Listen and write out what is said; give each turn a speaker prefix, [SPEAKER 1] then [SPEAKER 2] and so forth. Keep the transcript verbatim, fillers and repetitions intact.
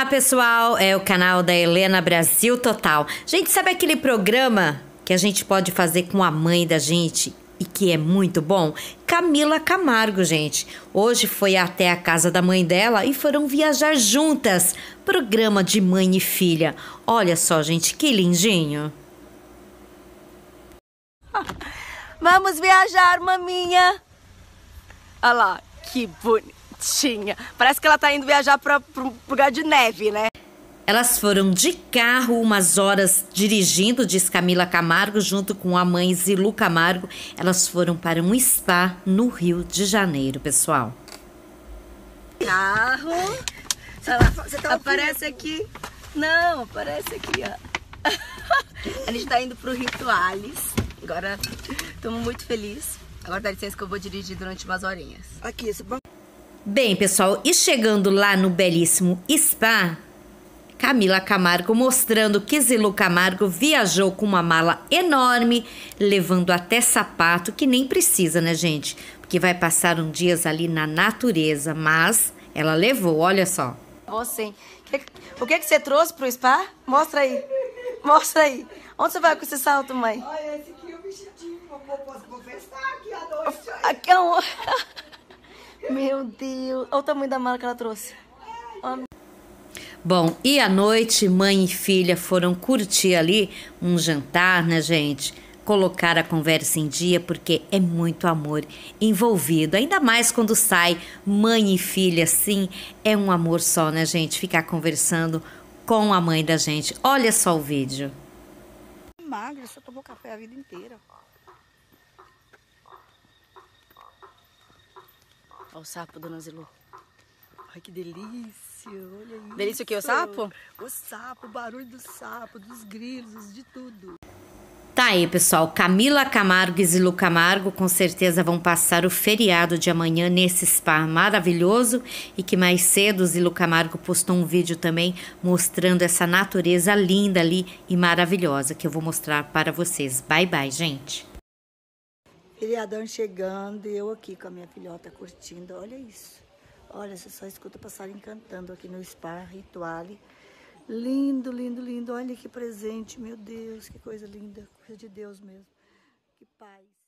[SPEAKER 1] Olá, pessoal, é o canal da Helena Brasil Total. Gente, sabe aquele programa que a gente pode fazer com a mãe da gente e que é muito bom? Camila Camargo, gente. Hoje foi até a casa da mãe dela e foram viajar juntas. Programa de mãe e filha. Olha só, gente, que lindinho.
[SPEAKER 2] Vamos viajar, maminha. Olha lá, que bonitinha. Parece que ela tá indo viajar para um lugar de neve, né?
[SPEAKER 1] Elas foram de carro umas horas dirigindo, diz Camila Camargo, junto com a mãe Zilu Camargo. Elas foram para um spa no Rio de Janeiro, pessoal.
[SPEAKER 2] Carro. Você tá, você tá aparece aqui. Não, aparece aqui, ó. A gente tá indo pro Rituales. Agora estamos muito felizes. Agora dá licença que eu vou dirigir durante umas horinhas. Aqui, esse banco.
[SPEAKER 1] Bem, pessoal, e chegando lá no belíssimo spa, Camila Camargo mostrando que Zilu Camargo viajou com uma mala enorme, levando até sapato, que nem precisa, né, gente? Porque vai passar um dias ali na natureza, mas ela levou, olha só.
[SPEAKER 2] Você, o que que você trouxe pro spa? Mostra aí, mostra aí. Onde você vai com esse salto, mãe?
[SPEAKER 3] Olha, esse aqui é o vestidinho, posso confessar aqui à noite.
[SPEAKER 2] Aqui é um... Meu Deus, olha o tamanho da mala que ela trouxe. Olha.
[SPEAKER 1] Bom, e à noite, mãe e filha foram curtir ali um jantar, né, gente? Colocar a conversa em dia, porque é muito amor envolvido. Ainda mais quando sai mãe e filha, assim, é um amor só, né, gente? Ficar conversando com a mãe da gente. Olha só o vídeo.
[SPEAKER 3] Magra, só tomou café a vida inteira.
[SPEAKER 2] Olha o sapo, dona Zilu.
[SPEAKER 3] Ai, que delícia, olha isso.
[SPEAKER 2] Delícia o quê? O sapo?
[SPEAKER 3] O sapo, o barulho do sapo, dos grilos, de tudo.
[SPEAKER 1] Tá aí, pessoal. Camila Camargo e Zilu Camargo com certeza vão passar o feriado de amanhã nesse spa maravilhoso e que mais cedo Zilu Camargo postou um vídeo também mostrando essa natureza linda ali e maravilhosa que eu vou mostrar para vocês. Bye, bye, gente.
[SPEAKER 3] Feriadão chegando e eu aqui com a minha filhota curtindo, olha isso. Olha, você só escuta passarinho cantando aqui no spa Rituale. Lindo, lindo, lindo. Olha que presente, meu Deus, que coisa linda. Coisa de Deus mesmo. Que paz.